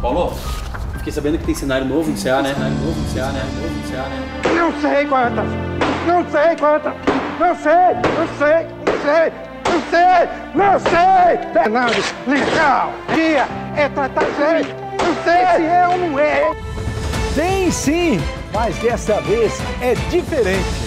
Paulo, fiquei sabendo que tem cenário novo no CA, né? Não sei quantas! Não sei quantas! Não sei! Fernando, legal! Dia é tratar gente! Não sei se é ou não é! Tem sim, mas dessa vez é diferente.